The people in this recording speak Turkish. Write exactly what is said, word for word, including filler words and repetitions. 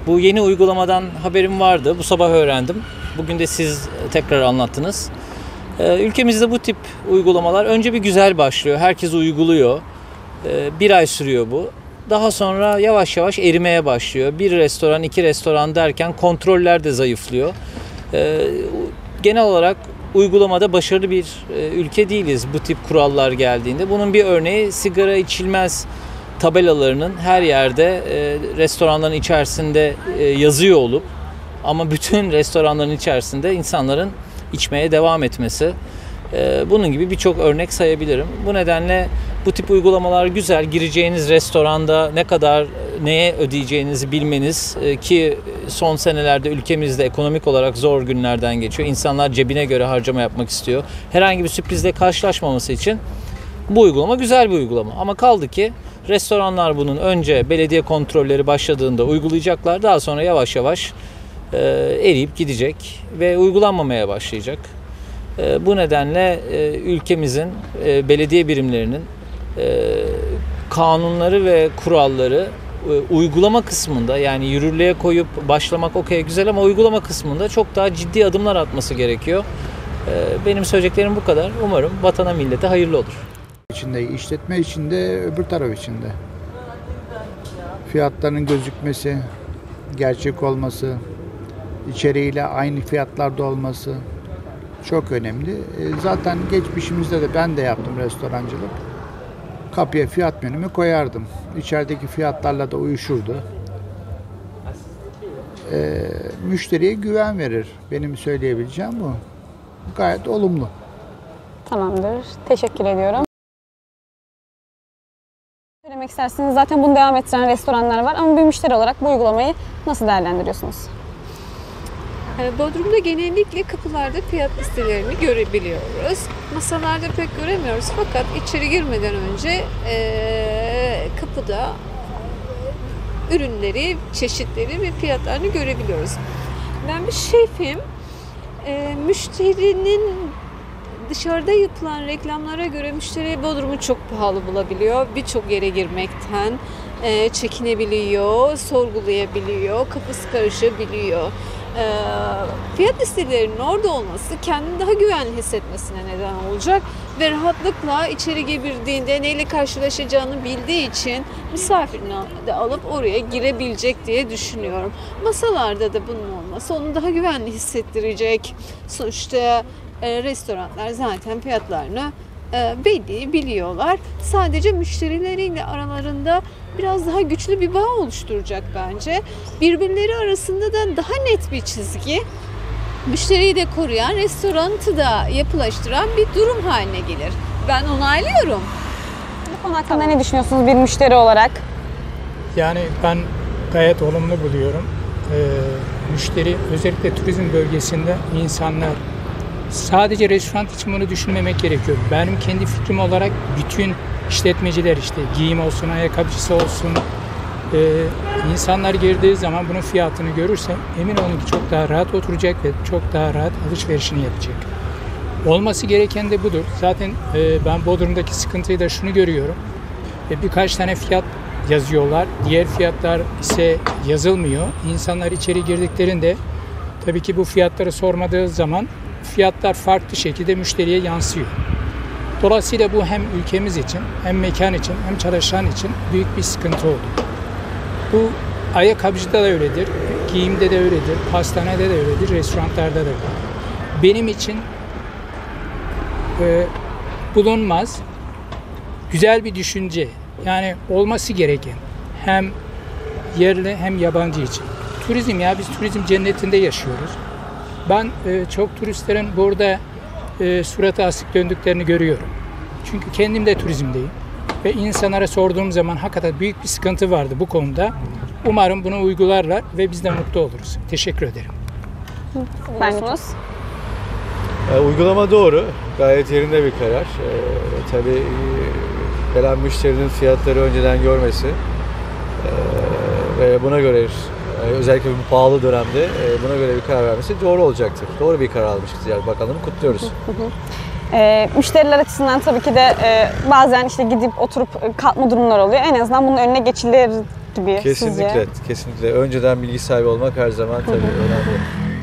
Bu yeni uygulamadan haberim vardı. Bu sabah öğrendim. Bugün de siz tekrar anlattınız. Ülkemizde bu tip uygulamalar önce bir güzel başlıyor. Herkes uyguluyor. Bir ay sürüyor bu. Daha sonra yavaş yavaş erimeye başlıyor. Bir restoran, iki restoran derken kontroller de zayıflıyor. Genel olarak uygulamada başarılı bir ülke değiliz bu tip kurallar geldiğinde. Bunun bir örneği sigara içilmez tabelalarının her yerde restoranların içerisinde yazıyor olup ama bütün restoranların içerisinde insanların içmeye devam etmesi. Bunun gibi birçok örnek sayabilirim. Bu nedenle bu tip uygulamalar güzel. Gireceğiniz restoranda ne kadar neye ödeyeceğinizi bilmeniz ki son senelerde ülkemizde ekonomik olarak zor günlerden geçiyor. İnsanlar cebine göre harcama yapmak istiyor. Herhangi bir sürprizle karşılaşmaması için bu uygulama güzel bir uygulama. Ama kaldı ki restoranlar bunun önce belediye kontrolleri başladığında uygulayacaklar. Daha sonra yavaş yavaş e, eriyip gidecek ve uygulanmamaya başlayacak. E, bu nedenle e, ülkemizin e, belediye birimlerinin e, kanunları ve kuralları e, uygulama kısmında, yani yürürlüğe koyup başlamak okey güzel ama uygulama kısmında çok daha ciddi adımlar atması gerekiyor. E, benim söyleyeceklerim bu kadar. Umarım vatana millete hayırlı olur. İçinde, işletme içinde, öbür taraf içinde. Fiyatların gözükmesi, gerçek olması, içeriğiyle aynı fiyatlarda olması çok önemli. Zaten geçmişimizde de ben de yaptım restorancılık. Kapıya fiyat menümü koyardım. İçerideki fiyatlarla da uyuşurdu. Ee, müşteriye güven verir. Benim söyleyebileceğim bu. Gayet olumlu. Tamamdır. Teşekkür ediyorum. Söylemek isterseniz zaten bunu devam ettiren restoranlar var ama bir müşteri olarak bu uygulamayı nasıl değerlendiriyorsunuz? Bodrum'da genellikle kapılarda fiyat listelerini görebiliyoruz. Masalarda pek göremiyoruz fakat içeri girmeden önce e, kapıda ürünleri, çeşitleri ve fiyatlarını görebiliyoruz. Ben bir şefim. E, müşterinin dışarıda yapılan reklamlara göre müşteri Bodrum'u çok pahalı bulabiliyor. Birçok yere girmekten e, çekinebiliyor, sorgulayabiliyor, kafası karışabiliyor. E, fiyat listelerinin orada olması kendini daha güvenli hissetmesine neden olacak ve rahatlıkla içeri girdiğinde neyle karşılaşacağını bildiği için misafirini de alıp oraya girebilecek diye düşünüyorum. Masalarda da bunun olması onu daha güvenli hissettirecek. Sonuçta E, restoranlar zaten fiyatlarını e, belli biliyorlar. Sadece müşterileriyle aralarında biraz daha güçlü bir bağ oluşturacak bence. Birbirleri arasında da daha net bir çizgi, müşteriyi de koruyan, restoranı da yapılaştıran bir durum haline gelir. Ben onaylıyorum. Bu konu hakkında tamam. Ne düşünüyorsunuz bir müşteri olarak? Yani ben gayet olumlu buluyorum. Ee, müşteri, özellikle turizm bölgesinde insanlar sadece restoran için bunu düşünmemek gerekiyor. Benim kendi fikrim olarak bütün işletmeciler, işte giyim olsun, ayakkabıcısı olsun, e, insanlar girdiği zaman bunun fiyatını görürse emin olun ki çok daha rahat oturacak ve çok daha rahat alışverişini yapacak. Olması gereken de budur. Zaten e, ben Bodrum'daki sıkıntıyı da şunu görüyorum. E, birkaç tane fiyat yazıyorlar. Diğer fiyatlar ise yazılmıyor. İnsanlar içeri girdiklerinde tabii ki bu fiyatları sormadığı zaman fiyatlar farklı şekilde müşteriye yansıyor. Dolayısıyla bu hem ülkemiz için, hem mekan için, hem çalışan için büyük bir sıkıntı oldu. Bu ayakkabıcıda da öyledir, giyimde de öyledir, pastanede de öyledir, restoranlarda da öyledir. Benim için e, bulunmaz, güzel bir düşünce, yani olması gereken hem yerli hem yabancı için. Turizm, ya biz turizm cennetinde yaşıyoruz. Ben e, çok turistlerin burada e, suratı asık döndüklerini görüyorum. Çünkü kendim de turizmdeyim. Ve insanlara sorduğum zaman hakikaten büyük bir sıkıntı vardı bu konuda. Umarım bunu uygularlar ve biz de mutlu oluruz. Teşekkür ederim. Bence. E, uygulama doğru. Gayet yerinde bir karar. E, tabii e, gelen müşterinin fiyatları önceden görmesi e, ve buna göre özellikle bu pahalı dönemde buna göre bir karar vermesi doğru olacaktır. Doğru bir karar almışız yani, bakalım, kutluyoruz. Hı hı. E, müşteriler açısından tabii ki de e, bazen işte gidip oturup kalkma durumlar oluyor. En azından bunun önüne geçilir gibi Kesinlikle, sizce? kesinlikle. Önceden bilgi sahibi olmak her zaman tabii önemli.